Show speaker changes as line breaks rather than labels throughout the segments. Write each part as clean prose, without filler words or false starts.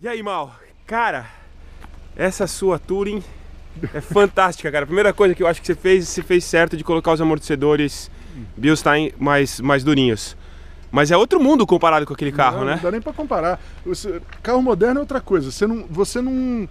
E aí, Mal? Cara, essa sua Touring é fantástica, cara. A primeira coisa que eu acho que você fez certo de colocar os amortecedores Bilstein mais durinhos. Mas é outro mundo comparado com aquele carro, né?
Não dá nem pra comparar. Carro moderno é outra coisa. Você não...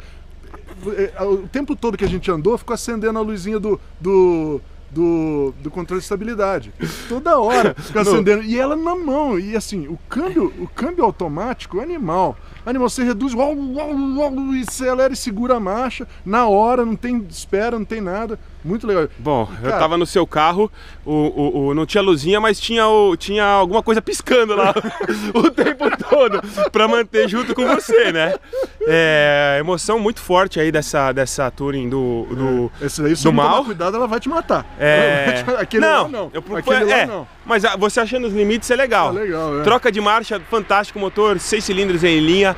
O tempo todo que a gente andou, ficou acendendo a luzinha do controle de estabilidade. Toda hora fica acendendo. E ela na mão. E assim, o câmbio automático é animal. Você reduz e acelera e segura a marcha na hora, não tem espera, não tem nada. Muito legal.
Bom, cara, eu tava no seu carro, não tinha luzinha, mas tinha alguma coisa piscando lá o tempo todo pra manter junto com você, né? Emoção muito forte aí dessa Touring do
Esse aí, se
do
não
Mal.
tomar cuidado, ela vai te matar. Aquele
não,
lá não.
Aquele lá não. Mas você achando os limites é legal. Troca de marcha, fantástico, motor, 6 cilindros em linha.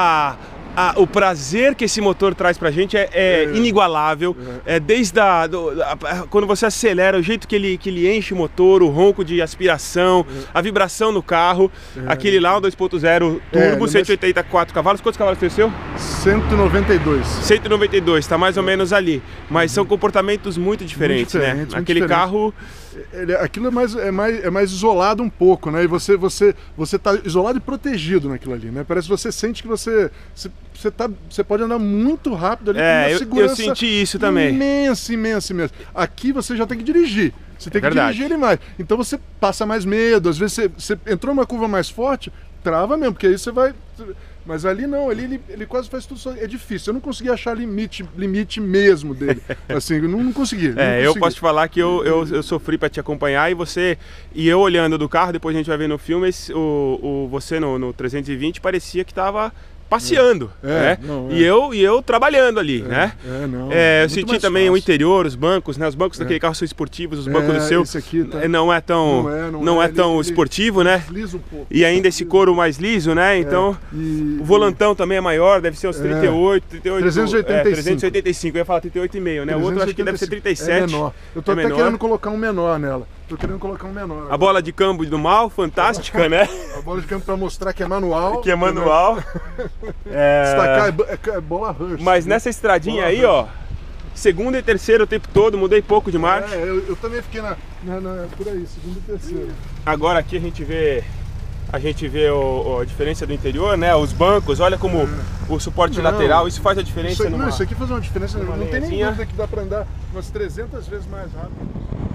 O prazer que esse motor traz pra gente é inigualável. Desde quando você acelera, o jeito que ele enche o motor, o ronco de aspiração, a vibração no carro. Aquele lá, um 2.0 turbo, 184 cavalos. Quantos cavalos tem o seu?
192.
192, tá mais ou menos ali. Mas são comportamentos muito diferentes, né? Aquele carro...
Aquilo é mais isolado um pouco, né? E você tá isolado e protegido naquilo ali, né? Parece que você sente que você pode andar muito rápido ali com uma segurança.
Eu senti isso também.
Imensa. Aqui você já tem que dirigir. Você tem que dirigir ele mais. Então você passa mais medo. Às vezes você entrou numa curva mais forte, trava mesmo, porque aí você vai... Mas ali não, ele quase faz tudo sozinho. É difícil, eu não consegui achar limite mesmo dele. Assim, eu não consegui.
Eu posso te falar que eu sofri para te acompanhar e eu olhando do carro, depois a gente vai ver no filme, você no 320 parecia que tava passeando, né? E eu trabalhando ali, né? Eu senti também fácil. O interior, os bancos, né? Os bancos daquele carro são esportivos, os bancos do seu
aqui tá...
não é tão esportivo, né?
Liso um pouco.
E ainda esse couro mais liso, né? Então, o volantão também é maior, deve ser uns 38, 385, eu ia falar 38,5, né? O outro acho que deve ser 37.
É menor. Eu tô até querendo colocar um menor nela.
A bola de câmbio do Mal, fantástica, né?
A bola de câmbio para mostrar que é manual.
Que é manual.
Destacar é bola rush.
Mas nessa estradinha aí, ó, segundo e terceiro o tempo todo, mudei pouco de marcha.
Eu também fiquei por aí, segundo e terceiro.
Agora aqui a gente vê a diferença do interior, né? Os bancos, olha como o suporte lateral, isso faz a diferença.
Isso aqui faz uma diferença, não tem nem dúvida que dá para andar umas 300 vezes mais rápido.